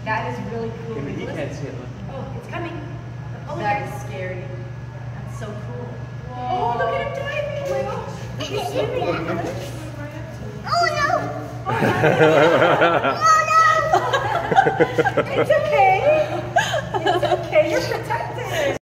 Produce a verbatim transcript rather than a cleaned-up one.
That is really cool. Maybe he can't see it. Oh, it's coming. Oh, That is scary. That's so cool. Whoa. Oh, look at him diving. Oh my gosh. He's swimming. Oh no! It's okay. It's okay. You're protected.